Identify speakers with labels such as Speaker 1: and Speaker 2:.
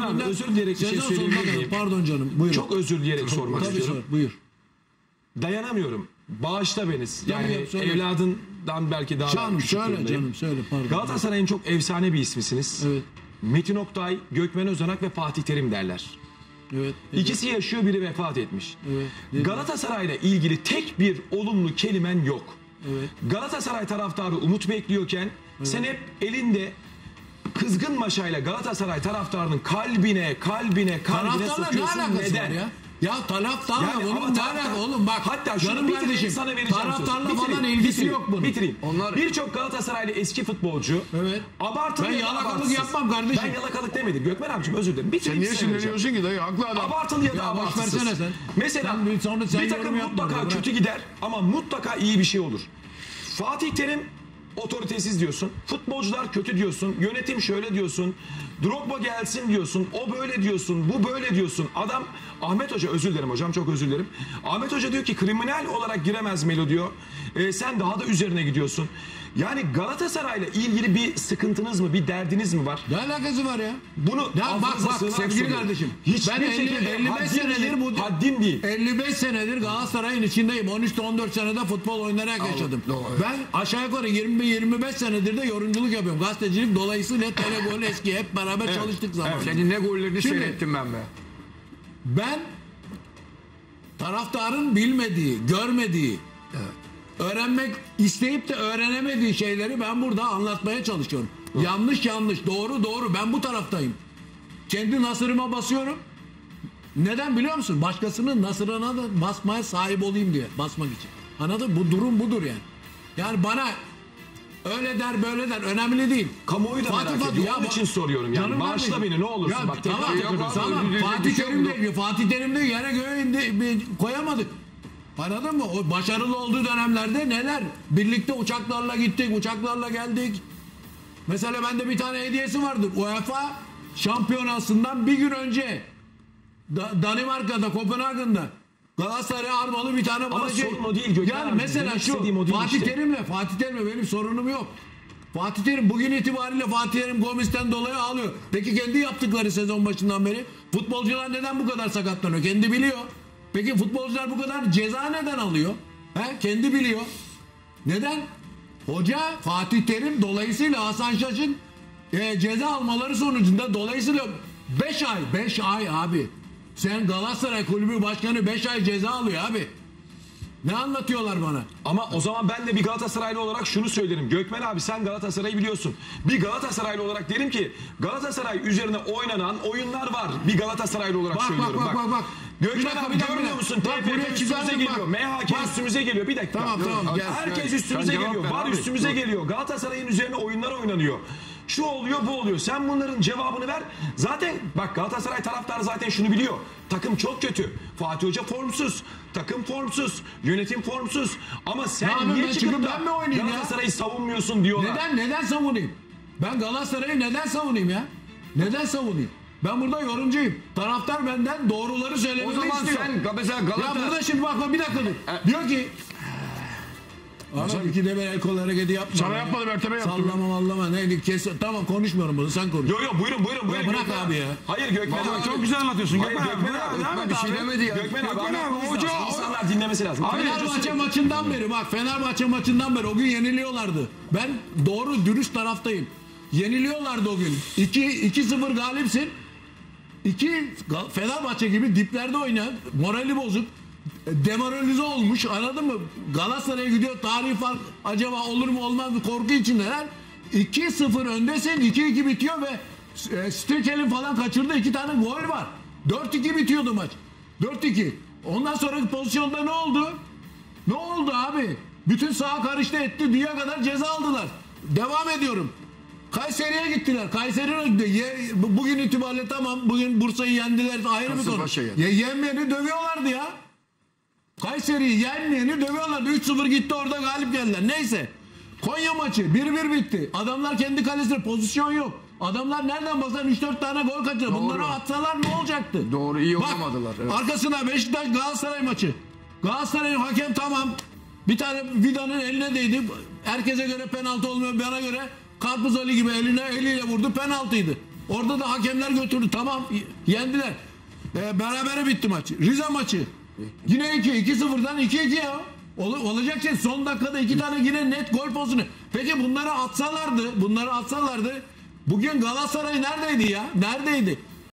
Speaker 1: abi, özür dileyerek bir şey söyleyebilir miyim?
Speaker 2: Pardon canım. Buyurun.
Speaker 1: Çok özür dileyerek sormak istiyorum.
Speaker 2: Buyur.
Speaker 1: Dayanamıyorum. Bağışla beni. Yani evladından belki daha
Speaker 2: Canım
Speaker 1: küçük
Speaker 2: söyle
Speaker 1: durumdayım.
Speaker 2: canım söyle pardon.
Speaker 1: Galatasaray'ın çok efsane bir ismisiniz.
Speaker 2: Evet.
Speaker 1: Metin Oktay, Gökmen Özanak ve Fatih Terim derler.
Speaker 2: Evet.
Speaker 1: İkisi yaşıyor, biri vefat etmiş.
Speaker 2: Evet.
Speaker 1: Galatasaray'la ilgili tek bir olumlu kelimen yok.
Speaker 2: Evet.
Speaker 1: Galatasaray taraftarı umut bekliyorken sen hep elinde kızgın maşayla Galatasaray taraftarının kalbine
Speaker 2: Taraftarla ne
Speaker 1: sokuyorsun.
Speaker 2: alakası
Speaker 1: Neden?
Speaker 2: var ya? Ya taraftarla
Speaker 1: Yani
Speaker 2: bunun
Speaker 1: ama
Speaker 2: ne alakası oğlum bak.
Speaker 1: Hatta şunu
Speaker 2: canım
Speaker 1: bitireyim,
Speaker 2: kardeşim,
Speaker 1: sana vereceğim
Speaker 2: taraftarla
Speaker 1: sözü.
Speaker 2: falan ilgisi yok bunun.
Speaker 1: Bitireyim.
Speaker 3: Onlar...
Speaker 1: Birçok Galatasaraylı eski futbolcu
Speaker 2: Evet.
Speaker 1: abartılı
Speaker 2: Ben
Speaker 1: ya da
Speaker 2: yalakalık
Speaker 1: abartısız.
Speaker 2: yapmam kardeşim.
Speaker 1: Ben yalakalık demedim. Gökmen abicim özür dilerim. Bitireyim,
Speaker 3: Sen niye sinirleniyorsun ki dayı? Haklı adam.
Speaker 1: Abartılı ya da
Speaker 2: Ya boş
Speaker 1: abartısız.
Speaker 2: versene sen.
Speaker 1: Mesela
Speaker 2: Sen
Speaker 1: bir takım
Speaker 2: yorum yapma
Speaker 1: mutlaka
Speaker 2: bırak.
Speaker 1: kötü gider ama mutlaka iyi bir şey olur. Fatih Terim otoritesiz diyorsun. Futbolcular kötü diyorsun. Yönetim şöyle diyorsun. Drogba gelsin diyorsun. O böyle diyorsun. Bu böyle diyorsun. Adam Ahmet Hoca, özür dilerim hocam, çok özür dilerim. Ahmet Hoca diyor ki kriminal olarak giremez Melo diyor. Sen daha da üzerine gidiyorsun. Yani Galatasaray'la ilgili bir sıkıntınız mı, bir derdiniz mi var?
Speaker 2: Ne alakası var ya?
Speaker 1: Bunu
Speaker 2: Ya bak sevgili kardeşim. Ben 55 senedir bu
Speaker 1: haddim değil.
Speaker 2: 55 senedir Galatasaray'ın içindeyim. 13-14 senede futbol oynayarak yaşadım. Ben aşağı yukarı 20-25 senedir de yorumculuk yapıyorum. Gazetecilik dolayısıyla Telegol eski hep beraber çalıştık zamanında.
Speaker 3: Senin ne gollerini
Speaker 2: Şimdi-
Speaker 3: seyrettim ben be.
Speaker 2: Ben taraftarın bilmediği, görmediği, öğrenmek isteyip de öğrenemediği şeyleri ben burada anlatmaya çalışıyorum. Yanlış, doğru. Ben bu taraftayım. Kendi nasırıma basıyorum. Neden biliyor musun? Başkasının nasırına da basmaya sahip olayım diye. Basmak için. Anladın mı? Bu durum budur yani. Yani bana öyle der böyle der önemli değil.
Speaker 1: Kamuoyu da merak ediyor. Onun için soruyorum yani.
Speaker 2: Canım
Speaker 1: Bağışla
Speaker 2: kardeşim.
Speaker 1: beni ne olursun.
Speaker 2: Ya
Speaker 1: Bak
Speaker 2: tamam,
Speaker 1: tamam.
Speaker 2: Fatih Terim'de yere göğe indi, koyamadık. Anladın mı? O başarılı olduğu dönemlerde neler? Birlikte uçaklarla gittik, uçaklarla geldik. Mesela bende bir tane hediyesi vardır. UEFA şampiyonasından bir gün önce Danimarka'da, Kopenhagen'da Galatasaray armalı bir tane
Speaker 1: Ama
Speaker 2: bana
Speaker 1: sorun o değil Gökhan
Speaker 2: Yani
Speaker 1: abi.
Speaker 2: mesela
Speaker 1: Demek
Speaker 2: şu
Speaker 1: istediğim o değil
Speaker 2: Fatih
Speaker 1: işte.
Speaker 2: Terim'le benim sorunum yok. Fatih Terim bugün itibariyle Fatih Terim Gomis'ten dolayı ağlıyor. Peki kendi yaptıkları sezon başından beri futbolcular neden bu kadar sakatlanıyor? Kendi biliyor. Peki futbolcular bu kadar ceza neden alıyor? Kendi biliyor. Neden? Hoca Fatih Terim dolayısıyla Hasan Şaş'ın ceza almaları sonucunda dolayısıyla 5 ay abi. Sen Galatasaray Kulübü Başkanı 5 ay ceza alıyor abi. Ne anlatıyorlar bana?
Speaker 1: Ama o zaman ben de bir Galatasaraylı olarak şunu söylerim. Gökmen abi sen Galatasaray'ı biliyorsun. Bir Galatasaraylı olarak derim ki Galatasaray üzerine oynanan oyunlar var. Bir Galatasaraylı olarak söylüyorum.
Speaker 2: Bak.
Speaker 1: Gökmen abi görmüyor musun? TFF üstümüze geliyor. MHK üstümüze geliyor. Bir dakika.
Speaker 2: Tamam, gel.
Speaker 1: Herkes üstümüze
Speaker 3: Sen
Speaker 1: geliyor.
Speaker 3: cevap ver
Speaker 1: Var
Speaker 3: abi.
Speaker 1: üstümüze geliyor. Galatasaray'ın üzerine oyunlar oynanıyor. Şu oluyor bu oluyor. Sen bunların cevabını ver. Zaten bak Galatasaray taraftarı zaten şunu biliyor. Takım çok kötü. Fatih Hoca formsuz. Takım formsuz. Yönetim formsuz. Ama sen niye çıkıp da
Speaker 2: ben mi oynayayım
Speaker 1: Galatasaray'ı savunmuyorsun diyorlar.
Speaker 2: Neden savunayım? Ben Galatasaray'ı neden savunayım ya? Neden savunayım? Ben burada yorumcuyum. Taraftar benden doğruları söylememi
Speaker 3: O zaman
Speaker 2: istiyor.
Speaker 3: sen mesela
Speaker 2: Ya
Speaker 3: Galatasaray...
Speaker 2: burada şimdi bak bir dakika dur. Diyor ki Ahmet ikide bir el kol hareketi yapma.
Speaker 3: Sana yapmadım, Ertem'e yaptım.
Speaker 2: Sallama neydi kes. Tamam konuşmuyorum bunu sen konuş.
Speaker 1: Yo buyurun.
Speaker 2: bırak
Speaker 1: Gökmen
Speaker 2: abi ya.
Speaker 1: Hayır Gökmen abi.
Speaker 4: Çok güzel anlatıyorsun.
Speaker 1: Hayır, Gökmen abi.
Speaker 3: Bir şey demedi ya.
Speaker 1: Gökmen abi.
Speaker 4: Gökmen abi, hoca...
Speaker 1: İnsanlar dinlemesi lazım.
Speaker 2: Fenerbahçe maçından beri Fenerbahçe maçından beri o gün yeniliyorlardı. Ben doğru dürüst taraftayım. Yeniliyorlardı o gün. 2-0 galipsin. Fenerbahçe gibi diplerde oynayan morali bozuk. Demoralize olmuş anladın mı? Galatasaray'a gidiyor tarihi fark acaba olur mu olmaz mı korku içindeler. 2-0 öndesin 2-2 bitiyor ve Stükel'in falan kaçırdığı 2 tane gol var. 4-2 bitiyordu maç. 4-2. Ondan sonraki pozisyonda ne oldu? Ne oldu abi? Bütün saha karıştı etti. Dünya kadar ceza aldılar. Devam ediyorum. Kayseri'ye gittiler. Kayseri bugün itibariyle tamam. Bugün Bursa'yı yendiler. Ayrı bir konu. Yenmeyeni dövüyorlardı ya. Kayseri'yi yenmeyeni dövüyorlardı. 3-0 gitti orada galip geldiler. Neyse. Konya maçı 1-1 bitti. Adamlar kendi kalesine pozisyon yok. Adamlar nereden baksan 3-4 tane gol kaçırdı. Bunları atsalar ne olacaktı?
Speaker 3: Doğru iyi
Speaker 2: Bak,
Speaker 3: oynamadılar. Evet.
Speaker 2: arkasına Beşiktaş Galatasaray maçı. Galatasaray'ın hakem tamam. Bir tane Vida'nın eline değdi. Herkese göre penaltı olmuyor. Bana göre Karpuz Ali gibi eliyle vurdu. Penaltıydı. Orada da hakemler götürdü. Tamam yendiler. Berabere bitti maç. Rize maçı. Yine 2-0'dan 2-2 ya. Olacak şey son dakikada 2 tane yine net gol pozisyonu. Peki bunları atsalardı bugün Galatasaray neredeydi ya? Neredeydi?